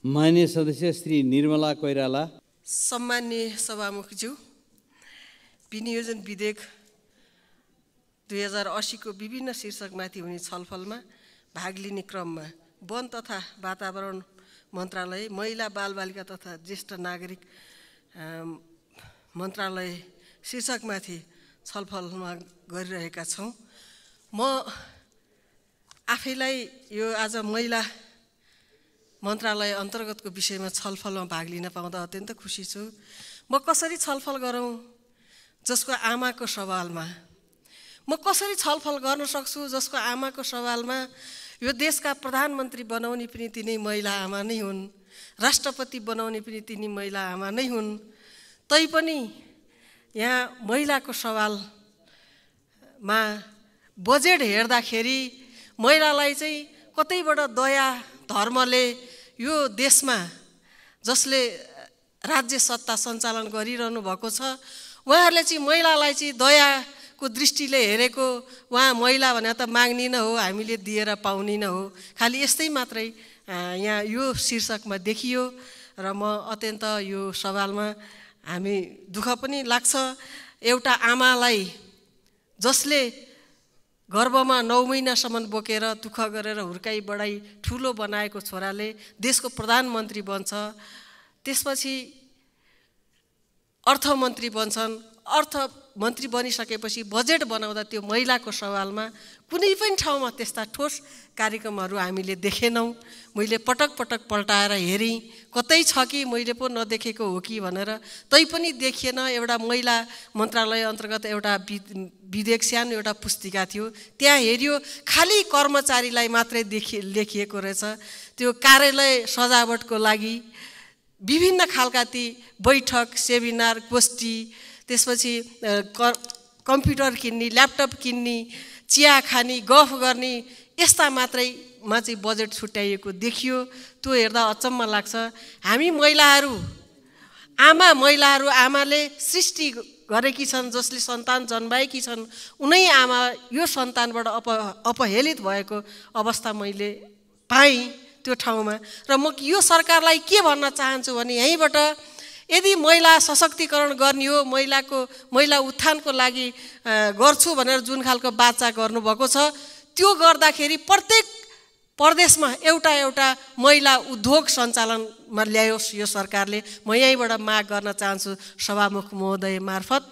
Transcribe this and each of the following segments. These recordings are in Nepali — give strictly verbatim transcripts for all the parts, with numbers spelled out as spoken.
माननीय सदस्य श्री निर्मला कोइराला। सम्माननीय सभामुखज्यू, विनियोजन विधेयक दुई हजार अस्सी को विभिन्न शीर्षकमाथि हुने छलफलमा भाग लिने क्रममा वन तथा वातावरण मन्त्रालय, महिला बालबालिका तथा ज्येष्ठ नागरिक मन्त्रालय शीर्षकमाथि छलफलमा गरिरहेका छौँ। म आफैलाई यो आज महिला मन्त्रालय अन्तर्गतको विषयमा छलफलमा भाग लिन पाउँदा अत्यन्त खुसी छु। म कसरी छलफल गरौँ जसको आमाको सवालमा, म कसरी छलफल गर्न सक्छु जसको आमाको सवालमा यो देशका प्रधानमन्त्री बनाउने पनि तिनै महिला आमा नै हुन्, राष्ट्रपति बनाउने पनि तिनी महिला आमा नै हुन्। तैपनि यहाँ महिलाको सवालमा बजेट हेर्दाखेरि महिलालाई चाहिँ कतैबाट दया धर्मले यो देशमा जसले राज्य सत्ता सञ्चालन गरिरहनु भएको छ उहाँहरूले चाहिँ महिलालाई चाहिँ दयाको दृष्टिले हेरेको, उहाँ महिला भने त माग्ने न हो, हामीले दिएर पाउने न हो, खालि यस्तै मात्रै यहाँ यो शीर्षकमा देखियो। र म अत्यन्त यो सवालमा हामी दुःख पनि लाग्छ। एउटा आमालाई जसले गर्भमा नौ महिनासम्म बोकेर दुःख गरेर हुर्काई बढाई ठुलो बनाएको छोराले देशको प्रधानमन्त्री बन्छ, त्यसपछि अर्थमन्त्री बन्छन्, अर्थमन्त्री बनिसकेपछि बजेट बनाउँदा त्यो महिलाको सवालमा कुनै पनि ठाउँमा त्यस्ता ठोस कार्यक्रमहरू हामीले देखेनौँ। मैले पटक पटक पल्टाएर हेरेँ, कतै छ कि मैले पो नदेखेको हो कि भनेर, तैपनि देखिएन। एउटा महिला मन्त्रालय अन्तर्गत एउटा विधेयक सानो एउटा पुस्तिका थियो, त्यहाँ हेऱ्यो खालि कर्मचारीलाई मात्रै देखि लेखिएको रहेछ। त्यो कार्यालय सजावटको लागि विभिन्न खालका ती बैठक, सेमिनार, गोष्ठी, त्यसपछि कम्प्युटर किन्ने, ल्यापटप किन्ने, चिया खाने, गफ गर्ने, यस्ता मात्रैमा चाहिँ बजेट छुट्याइएको देखियो। त्यो हेर्दा अचम्म लाग्छ। हामी महिलाहरू, आमा महिलाहरू, आमाले सृष्टि गरेकी छन्, जसले सन्तान जन्माएकी छन्, उनै आमा यो सन्तानबाट अप अपहेलित भएको अवस्था मैले पाएँ त्यो ठाउँमा। र म यो सरकारलाई के भन्न चाहन्छु भने यहीँबाट यदि महिला सशक्तिकरण गर्ने हो, महिलाको महिला उत्थानको लागि गर्छु भनेर जुन खालको बाचा गर्नुभएको छ, त्यो गर्दाखेरि प्रत्येक प्रदेशमा एउटा एउटा महिला उद्योग सञ्चालनमा ल्यायोस् यो सरकारले। म यहीँबाट माग गर्न चाहन्छु सभामुख महोदय मार्फत,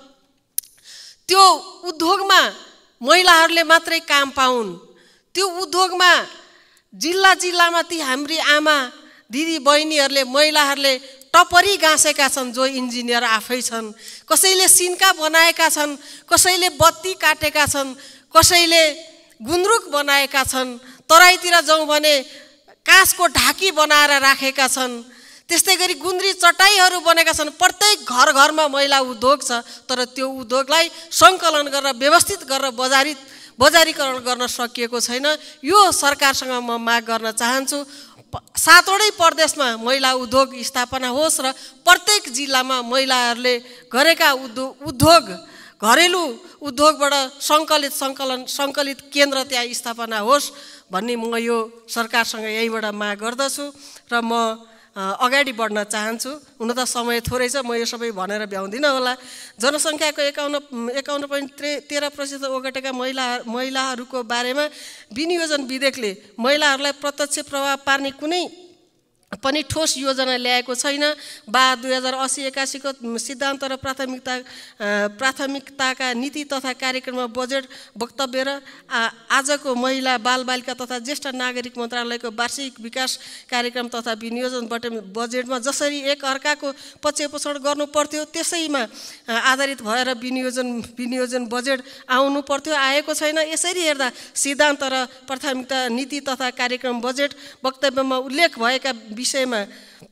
त्यो उद्योगमा महिलाहरूले मात्रै काम पाउन्। त्यो उद्योगमा जिल्ला जिल्लामा ती हाम्री आमा दिदी बहिनीहरूले, महिलाहरूले टपरी गाँसेका छन्, जो इन्जिनियर आफै छन्, कसैले सिन्का बनाएका छन्, कसैले बत्ती काटेका छन्, कसैले गुन्द्रुक बनाएका छन्, तराईतिर जाउँ भने काँसको ढाकी बनाएर राखेका छन्, त्यस्तै गरी गुन्द्री चटाईहरू बनेका छन्। प्रत्येक घर घरमा महिला उद्योग छ, तर त्यो उद्योगलाई सङ्कलन गरेर व्यवस्थित गरेर बजारित बजारीकरण गर्न सकिएको छैन। यो सरकारसँग म माग गर्न चाहन्छु, सातवटै प्रदेशमा महिला उद्योग स्थापना होस् र प्रत्येक जिल्लामा महिलाहरूले गरेका उद्योग उद्योग घरेलु उद्योगबाट सङ्कलित सङ्कलन सङ्कलित केन्द्र त्यहाँ स्थापना होस् भन्ने म यो सरकारसँग यहीँबाट माग गर्दछु र म अगाडि बढ्न चाहन्छु। हुन त समय थोरै छ, म यो सबै भनेर भ्याउँदिनँ होला। जनसङ्ख्याको एकाउन्न एकाउन्न पोइन्ट तेह्र प्रतिशत ओगटेका महिला महिलाहरूको बारेमा विनियोजन विधेयकले महिलाहरूलाई प्रत्यक्ष प्रभाव पार्ने कुनै पनि ठोस योजना ल्याएको छैन। बा दुई हजार अस्सी एकासीको सिद्धान्त र प्राथमिकता प्राथमिकताका नीति तथा कार्यक्रममा बजेट वक्तव्य र आजको महिला बालबालिका तथा ज्येष्ठ नागरिक मन्त्रालयको वार्षिक विकास कार्यक्रम तथा विनियोजन बजेटमा जसरी एक अर्काको पक्षपोषण गर्नु पर्थ्यो त्यसैमा आधारित भएर विनियोजन विनियोजन बजेट आउनु पर्थ्यो, आएको छैन। यसरी हेर्दा सिद्धान्त र प्राथमिकता नीति तथा कार्यक्रम बजेट वक्तव्यमा उल्लेख भएका विषयमा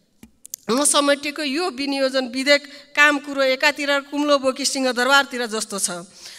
नसमेटिएको यो विनियोजन विधेयक काम कुरो एकातिर कुम्लो बोकी सिंहदरबारतिर जस्तो छ।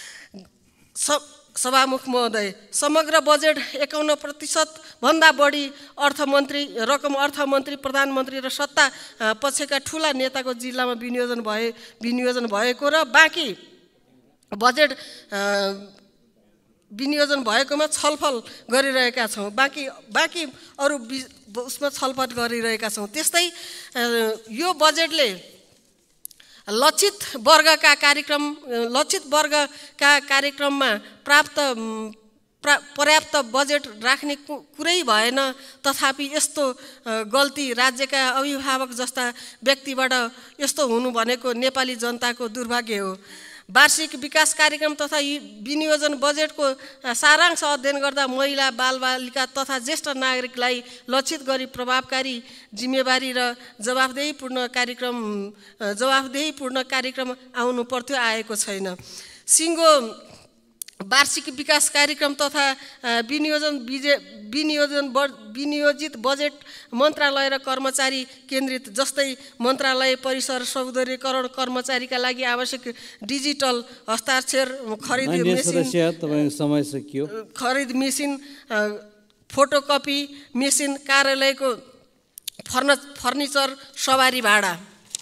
सभामुख महोदय, समग्र बजेट एकाउन्न प्रतिशत भन्दा बढी अर्थमन्त्री रकम अर्थमन्त्री, प्रधानमन्त्री र सत्ता पक्षका ठुला नेताको जिल्लामा विनियोजन भए विनियोजन भएको र बाँकी बजेट विनियोजन भएकोमा छलफल गरिरहेका छौँ, बाँकी बाँकी अरू उसमा छलफल गरिरहेका छौँ। त्यस्तै यो बजेटले लक्षित वर्गका कार्यक्रम लक्षित वर्गका कार्यक्रममा प्राप्त प्रा पर्याप्त बजेट राख्ने कुरै भएन। तथापि यस्तो गल्ती राज्यका अभिभावक जस्ता व्यक्तिबाट यस्तो हुनु भनेको नेपाली जनताको दुर्भाग्य हो। वार्षिक विकास कार्यक्रम तथा विनियोजन बजेटको सारांश अध्ययन गर्दा महिला बालबालिका तथा ज्येष्ठ नागरिकलाई लक्षित गरी प्रभावकारी, जिम्मेवारी र जवाफदेहीपूर्ण कार्यक्रम जवाफदेहीपूर्ण कार्यक्रम आउनु पर्थ्यो, आएको छैन। सिङ्गो वार्षिक विकास कार्यक्रम तथा विनियोजन विनियोजन विनियोजित बजेट मन्त्रालय र कर्मचारी केन्द्रित, जस्तै मन्त्रालय परिसर सौन्दर्यकरण, कर्मचारीका लागि आवश्यक डिजिटल हस्ताक्षर, खरिद मेसिन समय सकियो खरिद मेसिन, फोटोकपी मेसिन, कार्यालयको फर्न फर्निचर, सवारी भाडा।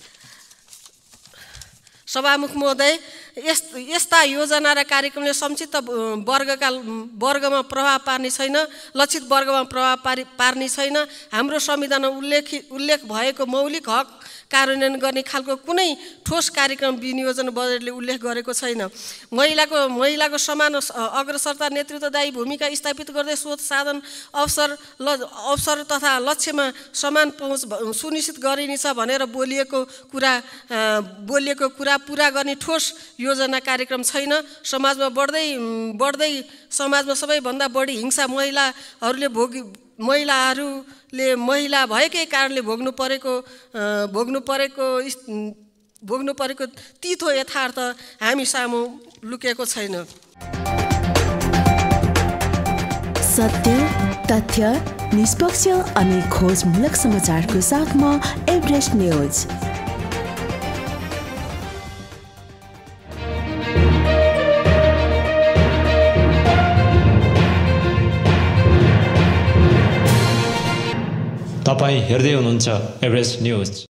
सभामुख महोदय, यस यस्ता योजना र कार्यक्रमले संक्षिप्त वर्गका वर्गमा प्रभाव पार्ने छैन, लक्षित वर्गमा प्रभाव पारि पार्ने छैन। हाम्रो संविधानमा उल्लेख उल्लेख भएको मौलिक हक कार्यान्वयन गर्ने खालको कुनै ठोस कार्यक्रम विनियोजन बजेटले उल्लेख गरेको छैन। महिलाको महिलाको समान अग्रसरता, नेतृत्वदायी भूमिका स्थापित गर्दै स्रोत, साधन, अवसर ल अवसर तथा लक्ष्यमा समान पहुँच सुनिश्चित गरिनेछ भनेर बोलिएको कुरा बोलिएको कुरा पुरा गर्ने ठोस योजना कार्यक्रम छैन। समाजमा बढ्दै बढ्दै समाजमा सबैभन्दा बढी हिंसा महिलाहरूले भोगी महिलाहरूले महिला भएकै कारणले भोग्नु परेको भोग्नु परेको भोग्नु परेको तितो यथार्थ हामी सामु लुकेको छैन। सत्य, तथ्य, निष्पक्ष अनि खोजमूलक समाचारको साथमा एभरेस्ट न्यूज। तपाईं हेर्दै हुनुहुन्छ एभरेस्ट न्यूज।